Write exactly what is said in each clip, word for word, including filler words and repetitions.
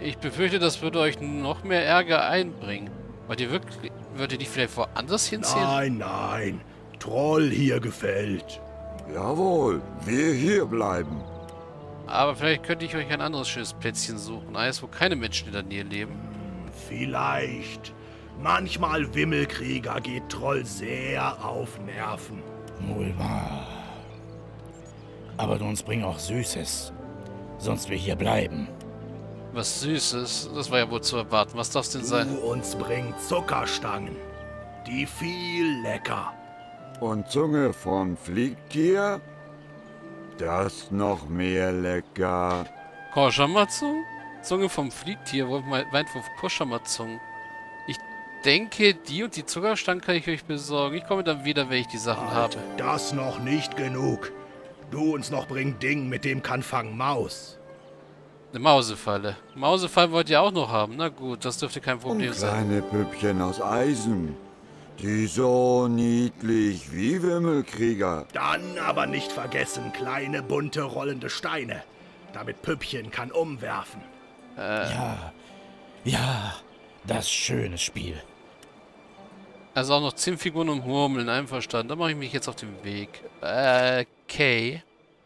Ich befürchte, das würde euch noch mehr Ärger einbringen. Wollt ihr wirklich... Würdet ihr die vielleicht woanders hinziehen? Nein, nein. Troll hier gefällt. Jawohl, wir hier bleiben. Aber vielleicht könnte ich euch ein anderes schönes Plätzchen suchen. Eines, wo keine Menschen in der Nähe leben. Vielleicht. Manchmal Wimmelkrieger geht Troll sehr auf Nerven. Wohl wahr. Aber du uns bring auch Süßes. Sonst wir hier bleiben. Was Süßes. Das war ja wohl zu erwarten. Was darf's denn sein? Du uns bring Zuckerstangen. Die viel lecker. Und Zunge von Fliegtier? Das noch mehr lecker. Korschamatsu? Zunge vom Fliegtier. Weinwurf Korschamatsu. Ich denke, die und die Zuckerstangen kann ich euch besorgen. Ich komme dann wieder, wenn ich die Sachen Halt, habe. das noch nicht genug. Du uns noch bring Ding, mit dem kann fangen Maus. Eine Mausefalle. Mausefallen wollt ihr auch noch haben? Na gut, das dürfte kein Und Problem sein. kleine Püppchen aus Eisen. Die so niedlich wie Wimmelkrieger. Dann aber nicht vergessen, kleine, bunte, rollende Steine. Damit Püppchen kann umwerfen. Ja, ja, das schöne Spiel. Also auch noch Zinnfiguren und Murmeln, einverstanden. Da mache ich mich jetzt auf den Weg. Äh, okay.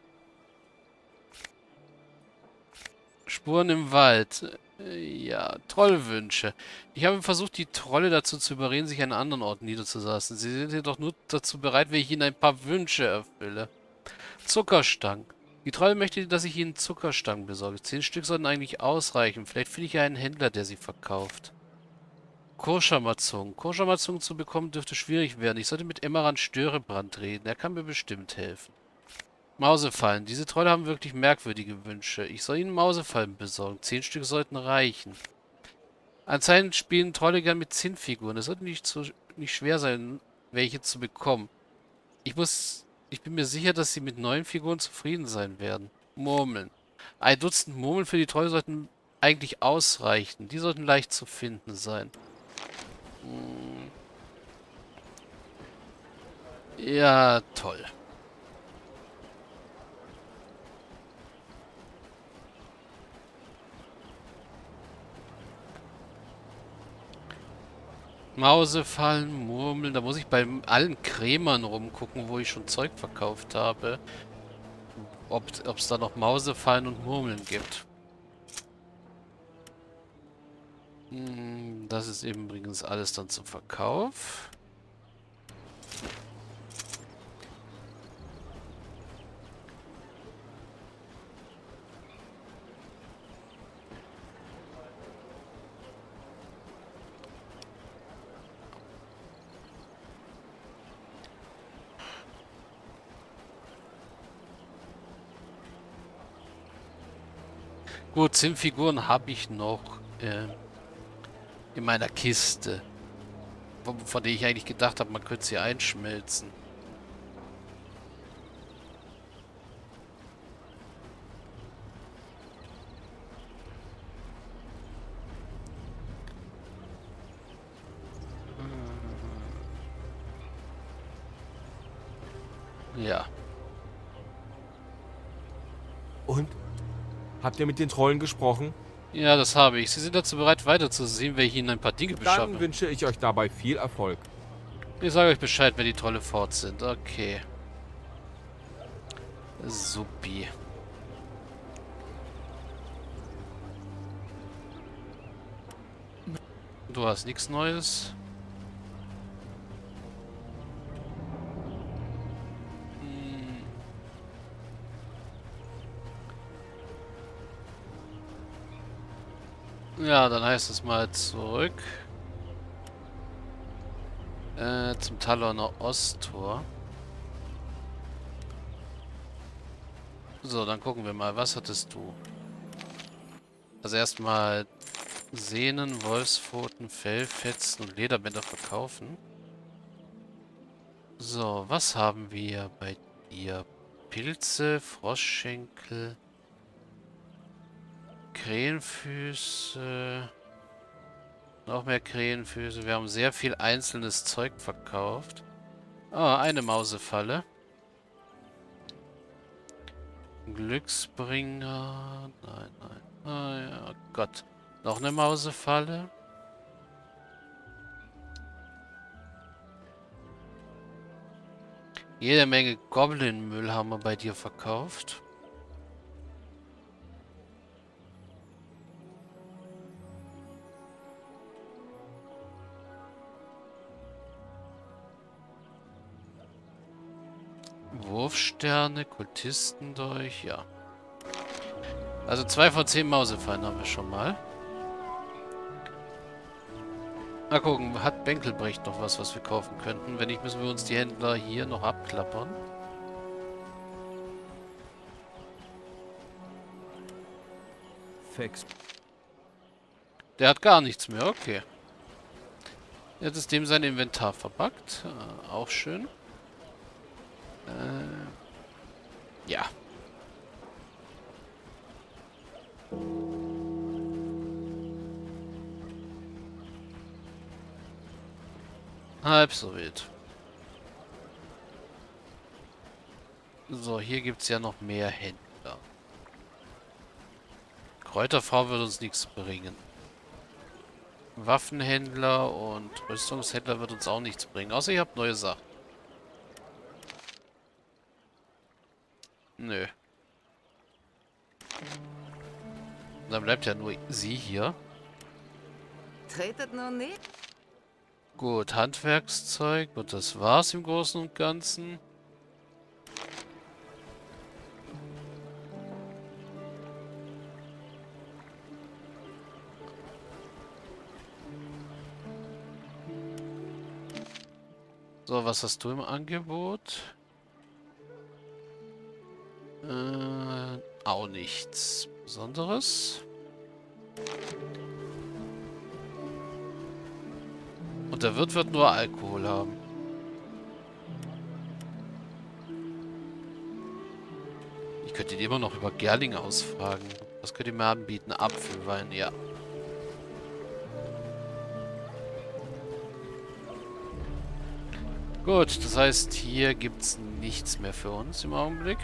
Spuren im Wald. Äh, Ja, Trollwünsche. Ich habe versucht, die Trolle dazu zu überreden, sich an anderen Orten niederzulassen. Sie sind jedoch nur dazu bereit, wenn ich ihnen ein paar Wünsche erfülle. Zuckerstangen. Die Trolle möchte, dass ich ihnen Zuckerstangen besorge. Zehn Stück sollten eigentlich ausreichen. Vielleicht finde ich ja einen Händler, der sie verkauft. Korschamatsun. Korschamatsun zu bekommen dürfte schwierig werden. Ich sollte mit Emmeran Störebrand reden. Er kann mir bestimmt helfen. Mausefallen. Diese Trolle haben wirklich merkwürdige Wünsche. Ich soll ihnen Mausefallen besorgen. Zehn Stück sollten reichen. Anscheinend spielen Trolle gern mit Zinnfiguren. Es sollte nicht, so, nicht schwer sein, welche zu bekommen. Ich muss... Ich bin mir sicher, dass sie mit neuen Figuren zufrieden sein werden. Murmeln. Ein Dutzend Murmeln für die Trolle sollten eigentlich ausreichen. Die sollten leicht zu finden sein. Hm. Ja, toll. Mausefallen, Murmeln. Da muss ich bei allen Krämern rumgucken, wo ich schon Zeug verkauft habe. Ob es da noch Mausefallen und Murmeln gibt. Hm, das ist eben übrigens alles dann zum Verkauf. Gut, Zinnfiguren habe ich noch äh, in meiner Kiste. Von, von der ich eigentlich gedacht habe, man könnte sie einschmelzen. Ja. Und? Habt ihr mit den Trollen gesprochen? Ja, das habe ich. Sie sind dazu bereit, weiterzusehen, wenn ich ihnen ein paar Dinge Dann beschaffe. wünsche ich euch dabei viel Erfolg. Ich sage euch Bescheid, wenn die Trolle fort sind. Okay. Supi. Du hast nichts Neues. Hm. Ja, dann heißt es mal zurück. Äh, zum Taloner Osttor. So, dann gucken wir mal. Was hattest du? Also erstmal Sehnen, Wolfspfoten, Fellfetzen und Lederbänder verkaufen. So, was haben wir bei dir? Pilze, Froschschenkel, Krähenfüße, noch mehr Krähenfüße. Wir haben sehr viel einzelnes Zeug verkauft. Ah, eine Mausefalle. Glücksbringer. Nein, nein. Ah, ja, Gott. Noch eine Mausefalle. Jede Menge Goblin-Müll haben wir bei dir verkauft. Wurfsterne, Kultisten durch, ja. Also zwei von zehn Mausefallen haben wir schon mal. Mal gucken, hat Benkelbrecht noch was, was wir kaufen könnten? Wenn nicht, müssen wir uns die Händler hier noch abklappern. Fex. Der hat gar nichts mehr, okay. Jetzt ist dem sein Inventar verpackt. Äh, auch schön. Äh, ja. Halb so wild. So, hier gibt es ja noch mehr Händler. Kräuterfrau wird uns nichts bringen. Waffenhändler und Rüstungshändler wird uns auch nichts bringen. Außer ihr habt neue Sachen. Nö. Dann bleibt ja nur sie hier. Tretet noch nicht? Gut, Handwerkszeug. Und das war's im Großen und Ganzen. So, was hast du im Angebot? Äh, auch nichts Besonderes. Und der Wirt wird nur Alkohol haben. Ich könnte ihn immer noch über Gerling ausfragen. Was könnt ihr mir anbieten? Apfelwein, ja. Gut, das heißt, hier gibt es nichts mehr für uns im Augenblick.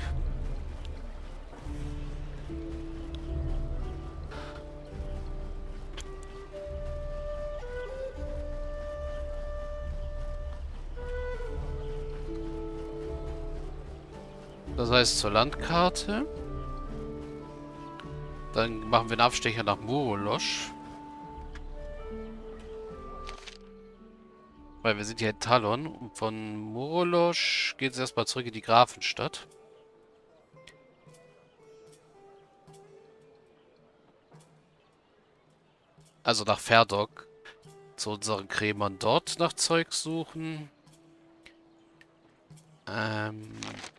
Das heißt zur Landkarte. Dann machen wir einen Abstecher nach Murolosch. Weil wir sind hier in Talon. Und von Murolosch geht es erstmal zurück in die Grafenstadt. Also nach Ferdok. Zu unseren Krämern dort nach Zeug suchen. Ähm...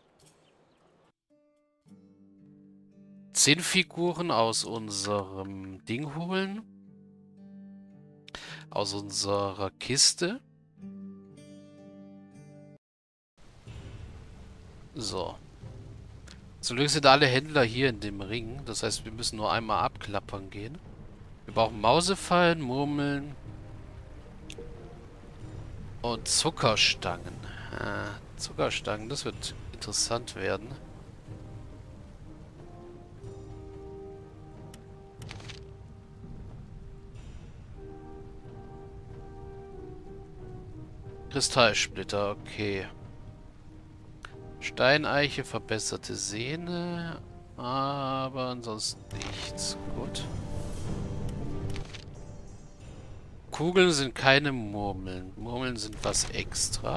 Zehn Figuren aus unserem Ding holen. Aus unserer Kiste. So. Zum Glück sind alle Händler hier in dem Ring. Das heißt, wir müssen nur einmal abklappern gehen. Wir brauchen Mausefallen, Murmeln. Und Zuckerstangen. Ah, Zuckerstangen, das wird interessant werden. Kristallsplitter, okay. Steineiche, verbesserte Sehne. Aber ansonsten nichts. Gut. Kugeln sind keine Murmeln. Murmeln sind was extra.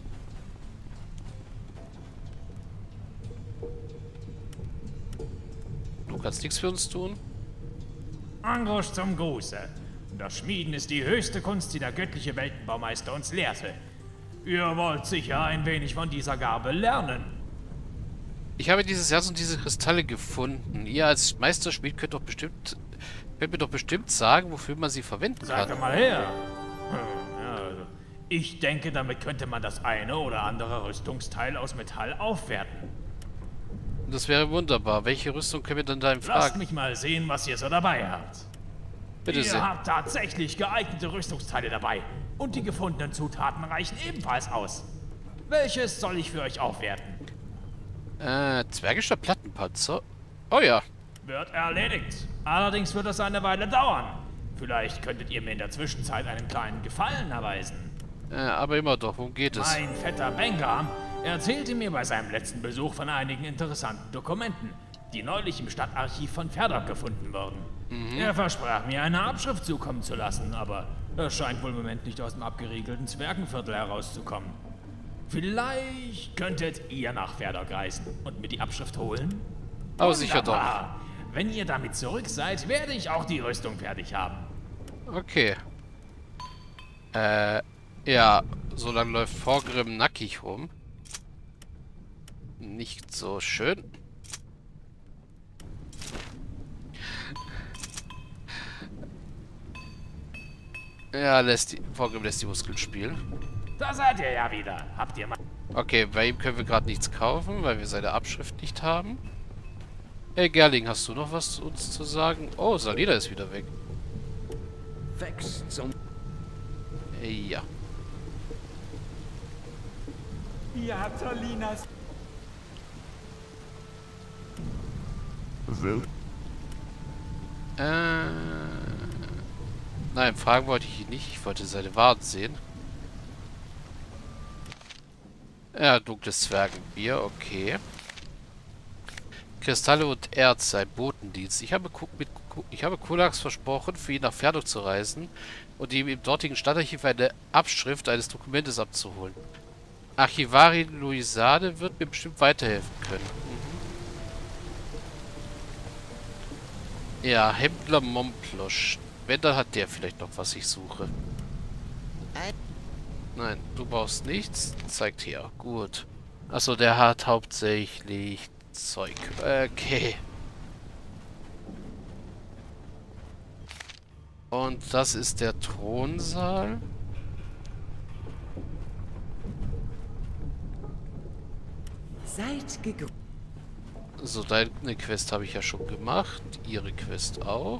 Du kannst nichts für uns tun. Angrosch zum Gruße. Das Schmieden ist die höchste Kunst, die der göttliche Weltenbaumeister uns lehrte. Ihr wollt sicher ein wenig von dieser Gabe lernen. Ich habe dieses Herz und diese Kristalle gefunden. Ihr als Meisterschmied könnt doch bestimmt, könnt mir doch bestimmt sagen, wofür man sie verwenden kann. Sagt mal her. Hm, ja, also ich denke, damit könnte man das eine oder andere Rüstungsteil aus Metall aufwerten. Das wäre wunderbar. Welche Rüstung können wir denn da in Frage? Lasst mich mal sehen, was ihr so dabei habt. Bitte Ihr sehr. habt tatsächlich geeignete Rüstungsteile dabei. Und die gefundenen Zutaten reichen ebenfalls aus. Welches soll ich für euch aufwerten? Äh, zwergischer Plattenpanzer. Oh ja. Wird erledigt. Allerdings wird es eine Weile dauern. Vielleicht könntet ihr mir in der Zwischenzeit einen kleinen Gefallen erweisen. Äh, aber immer doch, worum geht es? Mein Vetter Bengam erzählte mir bei seinem letzten Besuch von einigen interessanten Dokumenten, die neulich im Stadtarchiv von Ferdok gefunden wurden. Mhm. Er versprach mir, eine Abschrift zukommen zu lassen, aber es scheint wohl im Moment nicht aus dem abgeriegelten Zwergenviertel herauszukommen. Vielleicht könntet ihr nach Ferdok reisen und mir die Abschrift holen? Aber sicher doch. Wenn ihr damit zurück seid, werde ich auch die Rüstung fertig haben. Okay. Äh, ja, so lange läuft Vorgrim nackig rum. Nicht so schön. Ja, lässt die, Vorgrim lässt die Muskeln spielen. Da seid ihr ja wieder. Habt ihr mal... Okay, bei ihm können wir gerade nichts kaufen, weil wir seine Abschrift nicht haben. Hey Gerling, hast du noch was uns zu sagen? Oh, Salida ist wieder weg. Wächst zum... Ja. Ja, Tolinas. Äh... Nein, fragen wollte ich ihn nicht. Ich wollte seine Waren sehen. Ja, dunkles Zwergenbier, okay. Kristalle und Erz, ein Botendienst. Ich habe, mit, ich habe Kulax versprochen, für ihn nach Ferdok zu reisen und ihm im dortigen Stadtarchiv eine Abschrift eines Dokumentes abzuholen. Archivarin Luisade wird mir bestimmt weiterhelfen können. Mhm. Ja, Händler Momplosch. Wenn, dann hat der vielleicht noch, was ich suche. Nein, du brauchst nichts. Zeigt her. Gut. Achso, der hat hauptsächlich Zeug. Okay. Und das ist der Thronsaal. Seid gegrüßt. So, deine Quest habe ich ja schon gemacht. Ihre Quest auch.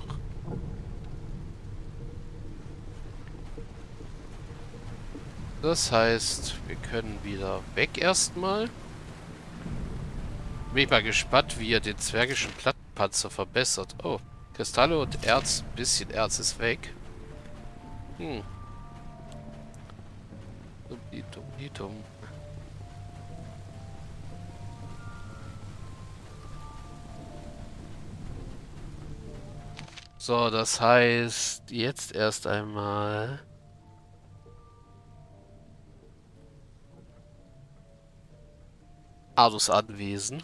Das heißt, wir können wieder weg erstmal. Bin ich mal gespannt, wie er den zwergischen Plattenpanzer verbessert. Oh, Kristalle und Erz. Ein bisschen Erz ist weg. Hm. Dumm, die dumm, die dumm. So, das heißt, jetzt erst einmal... Ardus Anwesen.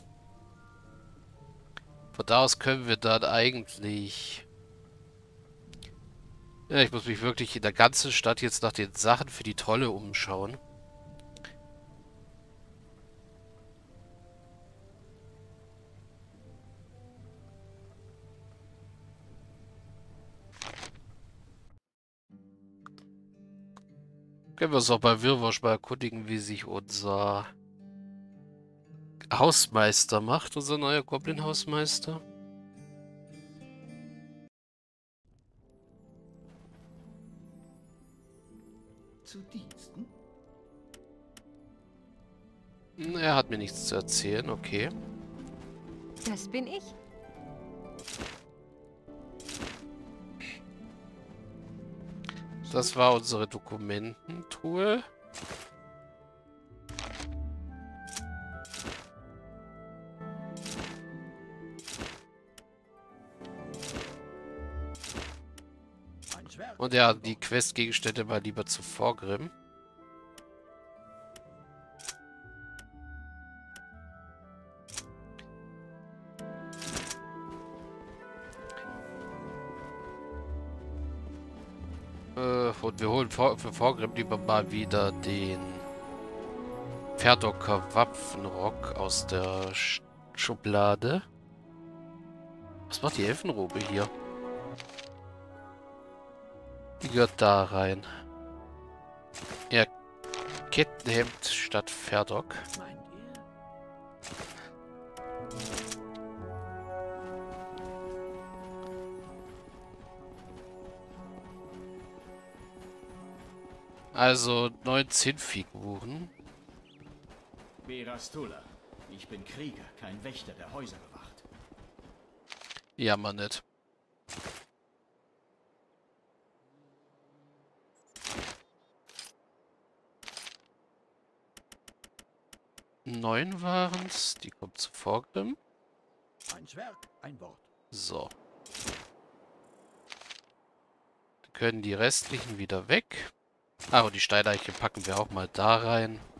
Von da aus können wir dann eigentlich... Ja, ich muss mich wirklich in der ganzen Stadt jetzt nach den Sachen für die Trolle umschauen. Können wir uns auch bei Wirrwarsch mal erkundigen, wie sich unser Hausmeister macht, unser neuer Goblin-Hausmeister. Zu Diensten? Er hat mir nichts zu erzählen, okay. Das bin ich. Das war unsere Dokumententruhe. Und ja, die Questgegenstände mal lieber zu Vorgrim. Äh, und wir holen vor, für Vorgrim lieber mal wieder den Ferdocker Waffenrock aus der Sch Schublade. Was macht die Elfenrobe hier? Die gehört da rein. Ja, Kettenhemd statt Ferdok. Also neunzehn Figuren. Berastula. Ich bin Krieger, kein Wächter, der Häuser bewacht. Ja, man nicht. Neun waren's. Die kommt zu Vorgrim. Ein Zwerg, ein Wort. So. Dann können die restlichen wieder weg. Ah, und die Steineiche packen wir auch mal da rein.